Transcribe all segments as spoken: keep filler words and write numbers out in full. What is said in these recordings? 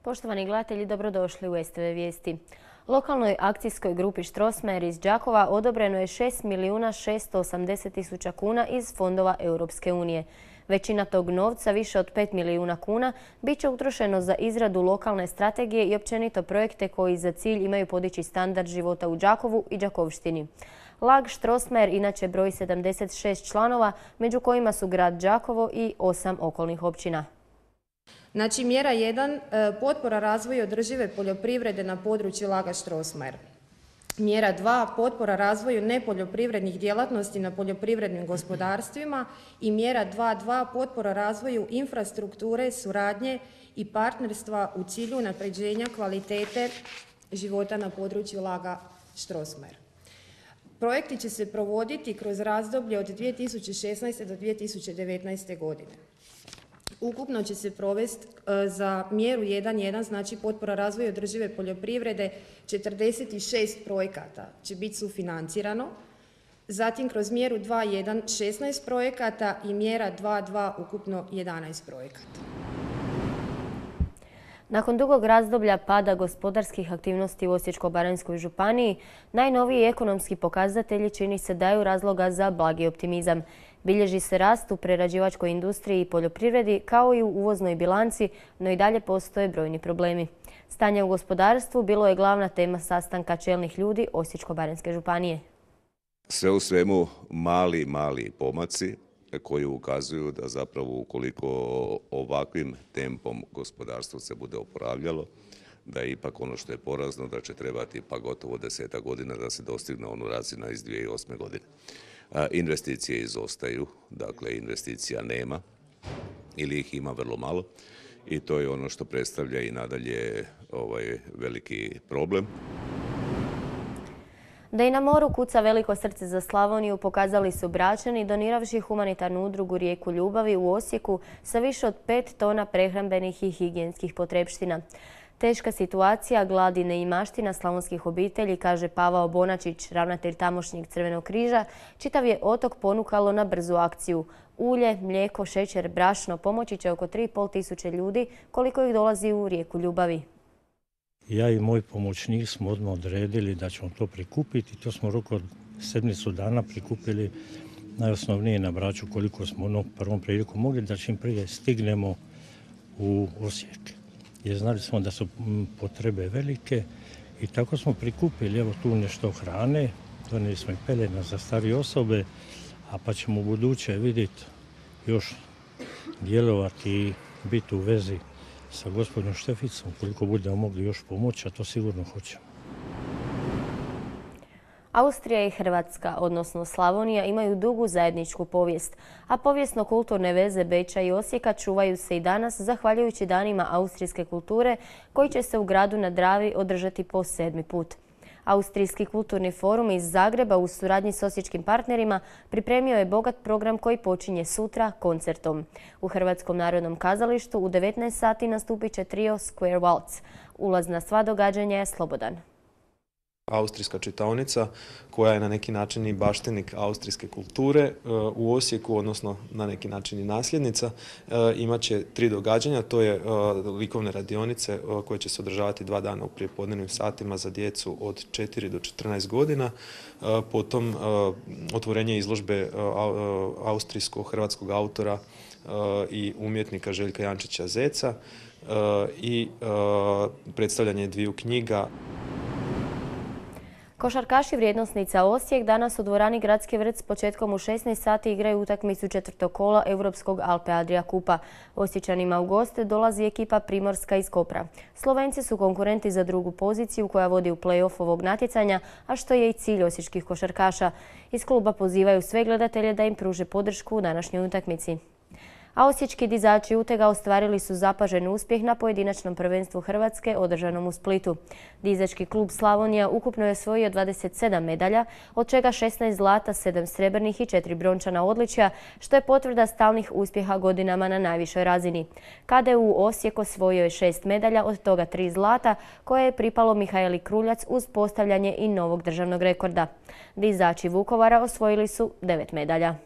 Poštovani gledatelji, dobrodošli u S T V Vijesti. Lokalnoj akcijskoj grupi Strossmayer iz Đakova odobreno je šest milijuna šesto osamdeset tisuća kuna iz fondova Europske unije. Većina tog novca, više od pet milijuna kuna, bit će utrošeno za izradu lokalne strategije i općenito projekte koji za cilj imaju podići standard života u Đakovu i Đakovštini. Lag Strossmayer inače broji sedamdeset šest članova, među kojima su grad Đakovo i osam okolnih općina. Znači, mjera jedan, potpora razvoju održive poljoprivrede na području Laga Strossmayer. Mjera dva, potpora razvoju nepoljoprivrednih djelatnosti na poljoprivrednim gospodarstvima. I mjera dva dva, potpora razvoju infrastrukture, suradnje i partnerstva u cilju unapređenja kvalitete života na području Laga Strossmayer. Projekti će se provoditi kroz razdoblje od dvije tisuće šesnaeste do dvije tisuće devetnaeste. godine. Ukupno će se provesti za mjeru jedan jedan, znači potpora razvoju održive poljoprivrede, četrdeset šest projekata će biti sufinancirano. Zatim kroz mjeru dva jedan šesnaest projekata i mjera dva dva ukupno jedanaest projekata. Nakon dugog razdoblja pada gospodarskih aktivnosti u Osječko-baranjskoj županiji, najnoviji ekonomski pokazatelji čini se daju razloga za blagi optimizam. Bilježi se rast u prerađivačkoj industriji i poljoprivredi kao i u uvoznoj bilanci, no i dalje postoje brojni problemi. Stanje u gospodarstvu bilo je glavna tema sastanka čelnih ljudi Osječko-baranjske županije. Sve u svemu mali, mali pomaci koji ukazuju da zapravo ukoliko ovakvim tempom gospodarstvo se bude oporavljalo, da je ipak ono što je porazno da će trebati pa gotovo desetak godina da se dostigne onu razina iz dvije tisuće osme. godine. Investicije izostaju, dakle investicija nema ili ih ima vrlo malo i to je ono što predstavlja i nadalje ovaj veliki problem. Da i na moru kuca veliko srce za Slavoniju pokazali su Bračani doniravši humanitarnu udrugu Rijeku ljubavi u Osijeku sa više od pet tona prehrambenih i higijenskih potrepština. Teška situacija, glad i neimaština slavonskih obitelji, kaže Pavao Bonačić, ravnatelj tamošnjeg Crvenog križa, čitav je otok ponukalo na brzu akciju. Ulje, mlijeko, šećer, brašno pomoći će oko tri i pol tisuće ljudi, koliko ih dolazi u Rijeku ljubavi. Ja i moj pomoćnik smo odmah odredili da ćemo to prikupiti. To smo rok od sedmicu dana prikupili najosnovnije na Braču koliko smo ono prvom priliku mogli da čim prije stignemo u Osijek. Jer znali smo da su potrebe velike i tako smo prikupili evo tu nešto hrane, donijeli smo i pelena za starije osobe, a pa ćemo u buduće vidjeti još djelovati i biti u vezi sa gospodinom Šteficom, koliko budemo mogli još pomoći, a to sigurno hoćemo. Austrija i Hrvatska, odnosno Slavonija, imaju dugu zajedničku povijest, a povijesno-kulturne veze Beča i Osijeka čuvaju se i danas zahvaljujući danima austrijske kulture koji će se u gradu na Dravi održati po sedmi put. Austrijski kulturni forum iz Zagreba u suradnji s osječkim partnerima pripremio je bogat program koji počinje sutra koncertom. U Hrvatskom narodnom kazalištu u devetnaest sati nastupit će trio Square Waltz. Ulaz na sva događanja je slobodan. Austrijska čitaonica koja je na neki način i baštenik austrijske kulture u Osijeku, odnosno na neki način i nasljednica, imat će tri događanja. To je likovne radionice koje će se održavati dva dana u prijepodnevnim satima za djecu od četiri do četrnaest godina. Potom otvorenje izložbe austrijsko-hrvatskog autora i umjetnika Željka Jančića Zeca i predstavljanje dviju knjiga. Košarkaši vrijednosnica Osijek danas u dvorani Gradski vrt s početkom u šesnaest sati igraju utakmicu četvrtog kola Europskog Alpe Adria kupa. Osječanima u goste dolazi ekipa Primorska iz Kopra. Slovenci su konkurenti za drugu poziciju koja vodi u play-off ovog natjecanja, a što je i cilj osječkih košarkaša. Iz kluba pozivaju sve gledatelje da im pruže podršku u današnjoj utakmici. A osječki dizači utega ostvarili su zapažen uspjeh na pojedinačnom prvenstvu Hrvatske održanom u Splitu. Dizački klub Slavonija ukupno je osvojio dvadeset sedam medalja, od čega šesnaest zlata, sedam srebrnih i četiri brončana odličja, što je potvrda stalnih uspjeha godinama na najvišoj razini. K D U Osijek osvojio je šest medalja, od toga tri zlata, koje je pripalo Mihajli Kruljac uz postavljanje i novog državnog rekorda. Dizači Vukovara osvojili su devet medalja.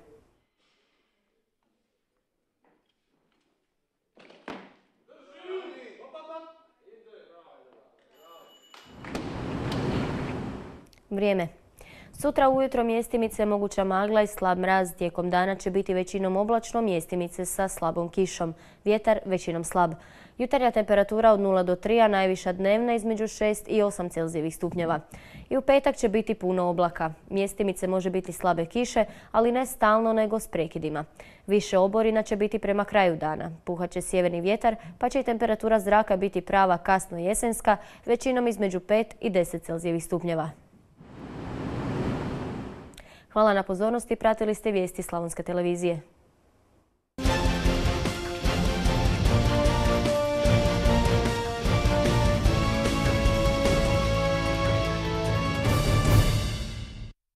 Vrijeme. Sutra ujutro mjestimice moguća magla i slab mraz. Tijekom dana će biti većinom oblačno, mjestimice sa slabom kišom. Vjetar većinom slab. Jutarnja temperatura od nula do tri, a najviša dnevna između šest i osam celzijevih stupnjeva. I u petak će biti puno oblaka. Mjestimice može biti slabe kiše, ali ne stalno nego s prekidima. Više oborina će biti prema kraju dana. Puhat će sjeverni vjetar, pa će i temperatura zraka biti prava kasno jesenska, većinom između pet i deset celzijevih stupnjeva. Hvala na pozornosti, pratili ste vijesti Slavonske televizije.